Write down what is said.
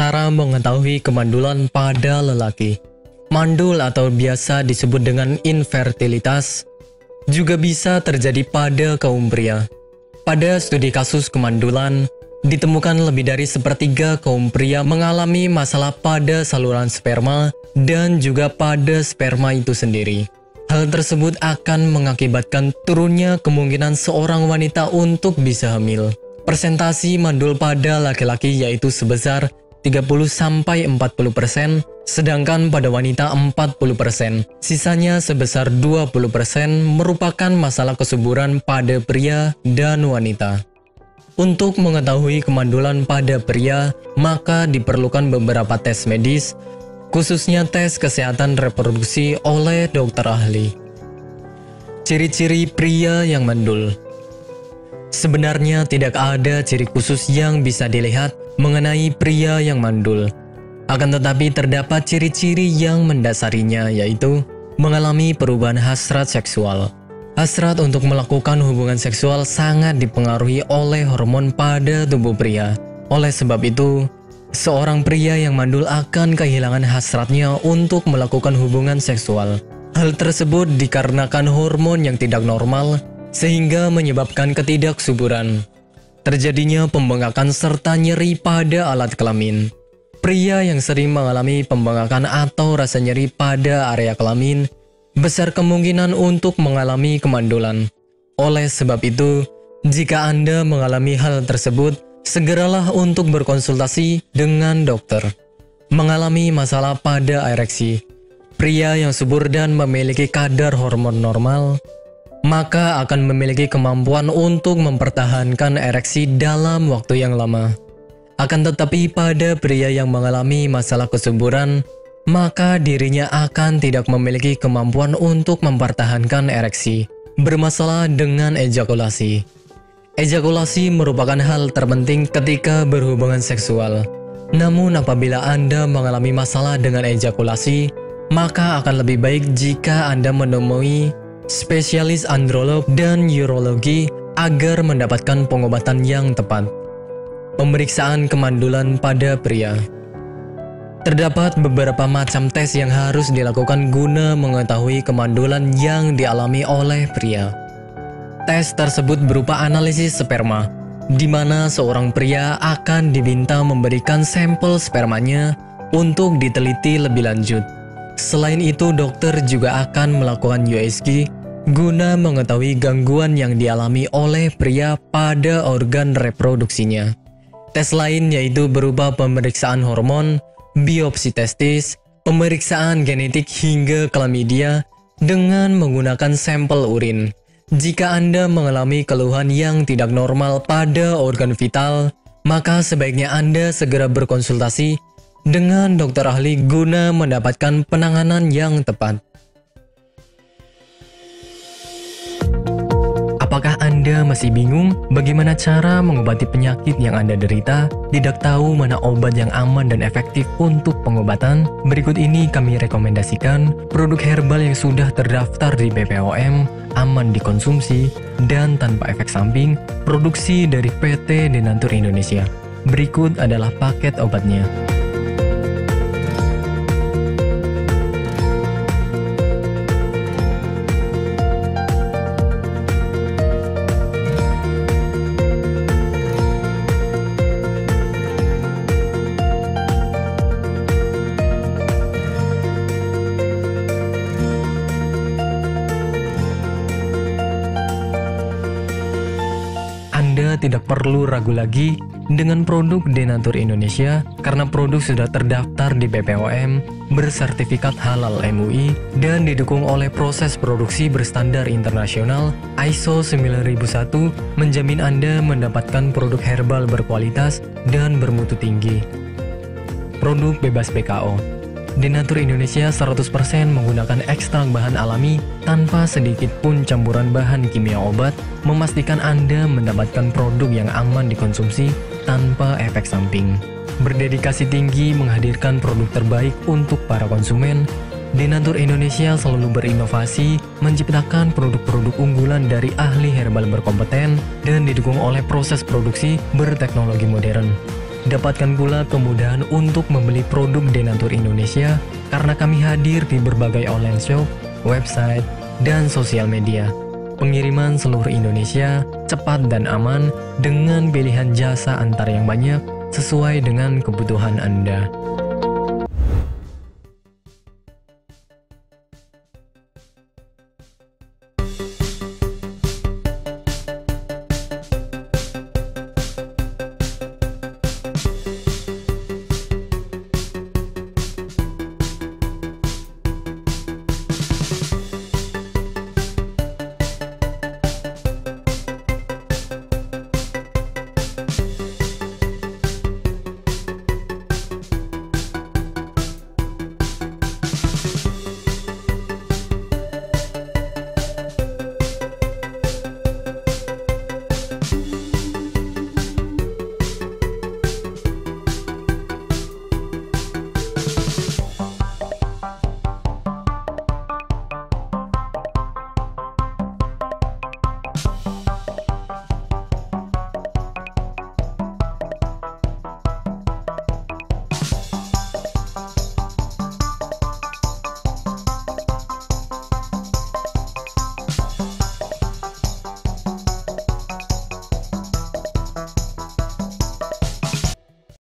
Cara mengetahui kemandulan pada lelaki. Mandul atau biasa disebut dengan infertilitas juga bisa terjadi pada kaum pria. Pada studi kasus kemandulan, ditemukan lebih dari sepertiga kaum pria mengalami masalah pada saluran sperma dan juga pada sperma itu sendiri. Hal tersebut akan mengakibatkan turunnya kemungkinan seorang wanita untuk bisa hamil. Persentasi mandul pada laki-laki yaitu sebesar 30-40%, sedangkan pada wanita 40%. Sisanya sebesar 20% merupakan masalah kesuburan pada pria dan wanita. Untuk mengetahui kemandulan pada pria, maka diperlukan beberapa tes medis, khususnya tes kesehatan reproduksi oleh dokter ahli. Ciri-ciri pria yang mandul. Sebenarnya tidak ada ciri khusus yang bisa dilihat mengenai pria yang mandul. Akan tetapi terdapat ciri-ciri yang mendasarinya, yaitu mengalami perubahan hasrat seksual. Hasrat untuk melakukan hubungan seksual sangat dipengaruhi oleh hormon pada tubuh pria. Oleh sebab itu, seorang pria yang mandul akan kehilangan hasratnya untuk melakukan hubungan seksual. Hal tersebut dikarenakan hormon yang tidak normal, sehingga menyebabkan ketidaksuburan. Terjadinya pembengkakan serta nyeri pada alat kelamin. Pria yang sering mengalami pembengkakan atau rasa nyeri pada area kelamin besar kemungkinan untuk mengalami kemandulan. Oleh sebab itu, jika Anda mengalami hal tersebut, segeralah untuk berkonsultasi dengan dokter. Mengalami masalah pada ereksi. Pria yang subur dan memiliki kadar hormon normal, maka akan memiliki kemampuan untuk mempertahankan ereksi dalam waktu yang lama. Akan tetapi pada pria yang mengalami masalah kesuburan, maka dirinya akan tidak memiliki kemampuan untuk mempertahankan ereksi. Bermasalah dengan ejakulasi. Ejakulasi merupakan hal terpenting ketika berhubungan seksual. Namun apabila Anda mengalami masalah dengan ejakulasi, maka akan lebih baik jika Anda menemui spesialis androlog dan urologi agar mendapatkan pengobatan yang tepat. Pemeriksaan kemandulan pada pria. Terdapat beberapa macam tes yang harus dilakukan guna mengetahui kemandulan yang dialami oleh pria. Tes tersebut berupa analisis sperma, di mana seorang pria akan diminta memberikan sampel spermanya untuk diteliti lebih lanjut. Selain itu, dokter juga akan melakukan USG guna mengetahui gangguan yang dialami oleh pria pada organ reproduksinya. Tes lain yaitu berupa pemeriksaan hormon, biopsi testis, pemeriksaan genetik hingga klamidia dengan menggunakan sampel urin. Jika Anda mengalami keluhan yang tidak normal pada organ vital, maka sebaiknya Anda segera berkonsultasi dengan dokter ahli guna mendapatkan penanganan yang tepat. Apakah Anda masih bingung bagaimana cara mengobati penyakit yang Anda derita? Tidak tahu mana obat yang aman dan efektif untuk pengobatan? Berikut ini kami rekomendasikan produk herbal yang sudah terdaftar di BPOM, aman dikonsumsi, dan tanpa efek samping, produksi dari PT Denatur Indonesia. Berikut adalah paket obatnya. Anda tidak perlu ragu lagi dengan produk Denatur Indonesia karena produk sudah terdaftar di BPOM, bersertifikat halal MUI, dan didukung oleh proses produksi berstandar internasional ISO 9001, menjamin Anda mendapatkan produk herbal berkualitas dan bermutu tinggi. Produk bebas PKO. Denatur Indonesia 100% menggunakan ekstrak bahan alami tanpa sedikit pun campuran bahan kimia obat, memastikan Anda mendapatkan produk yang aman dikonsumsi tanpa efek samping. Berdedikasi tinggi menghadirkan produk terbaik untuk para konsumen, Denatur Indonesia selalu berinovasi, menciptakan produk-produk unggulan dari ahli herbal berkompeten dan didukung oleh proses produksi berteknologi modern. Dapatkan pula kemudahan untuk membeli produk Denatur Indonesia karena kami hadir di berbagai online shop, website, dan sosial media. Pengiriman seluruh Indonesia cepat dan aman dengan pilihan jasa antar yang banyak sesuai dengan kebutuhan Anda.